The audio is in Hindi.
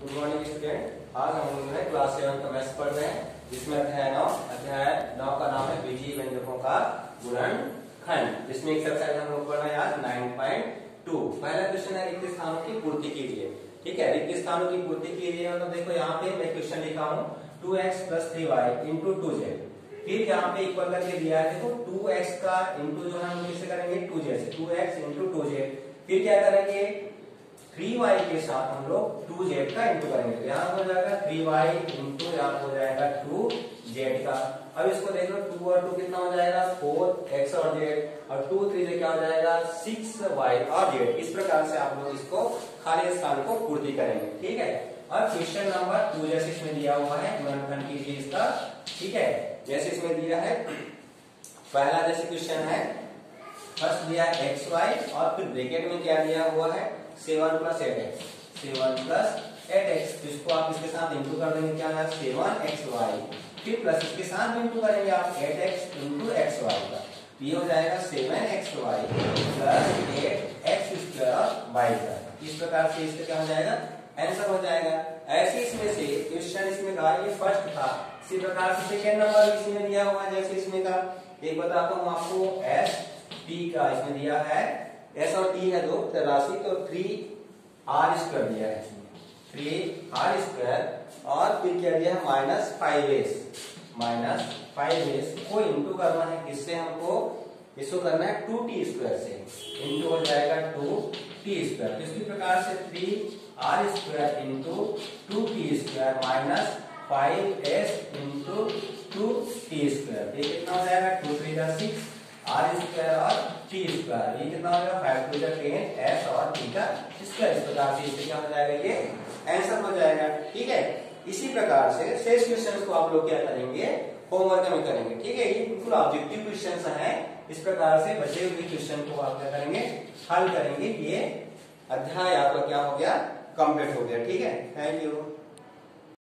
Good morning student. आज हम लोग क्लास 7 का मैथ्स पढ़ रहे हैं, जिसमें अध्याय 9 का नाम है बीजीय व्यंजकों का गुणनखंड। जिसमें एक्सरसाइज हम लोग पढ़ रहे हैं आज 9.2। पहला क्वेश्चन है रिक्त स्थानों की पूर्ति कीजिए। ठीक है, रिक्त स्थानों की पूर्ति कीजिए। मतलब देखो यहाँ पे मैं क्वेश्चन लिखा हूँ 2x + 3y × 2z। फिर यहाँ पे इक्वल करके दिया है, देखो 2x का इंटू जो है हम किससे करेंगे 2z से, 2x × 2z। फिर क्या करेंगे 3y के साथ हम लोग 2z का इंटू करेंगे, तो यहाँ हो जाएगा 3y इंटू यहाँ हो जाएगा 2z का। अब इसको देख लो 2 और 2 कितना हो जाएगा 4x और z, और 2 3 से क्या हो जाएगा 6y और z। इस प्रकार से आप लोग इसको खाली स्थान को पूर्ति करेंगे। ठीक है, और क्वेश्चन नंबर 2 जैसे इसमें दिया हुआ है गुणनखंड कीजिए इसका। ठीक है, जैसे इसमें दिया है पहला जैसे क्वेश्चन है, फर्स्ट दिया है xy और फिर ब्रैकेट में क्या दिया हुआ है 7 + 8x, 7 + 8x। इसको आप इसके साथ इंटू कर देंगे, क्या है 7xy। फिर प्लस इसके साथ इंटू करेंगे आप 8x × xy का, ये हो जाएगा 7xy + 8x² y का। इस प्रकार से इसका क्या हो जाएगा आंसर हो जाएगा। ऐसे इसमें से क्वेश्चन इसमें का ये फर्स्ट था, इसी प्रकार से सेकंड नंबर इसमें दिया हुआ है। जैसे इसमें का एक बताता हूँ आपको, s t का इसमें दिया है, s और t है दो राशि, तो 3r² दिया है इसमें, 3r² और फिर क्या दिया है -5s को इंटू करना है, किससे हमको इसको करना है 2t² से, इंटू हो जाएगा 2t²। तो इसी प्रकार से 3r² × 2t² - 5s × 2t²। ये कितना हो जाएगा 2 3 6 r² और t²। ये कितना हो जाएगा 5 2 10 s और t का स्क्वायर। इस प्रकार से इससे क्या हो जाएगा ये आंसर हो जाएगा। ठीक है, इसी प्रकार से शेष क्वेश्चंस को आप लोग क्या करेंगे होमवर्क में करेंगे। ठीक है, ये बिल्कुल ऑब्जेक्टिव क्वेश्चंस हैं। इस प्रकार से बचे हुए क्वेश्चन को आप क्या करेंगे हल करेंगे। ये अध्याय आपका क्या हो गया कंप्लीट हो गया। ठीक है, थैंक यू।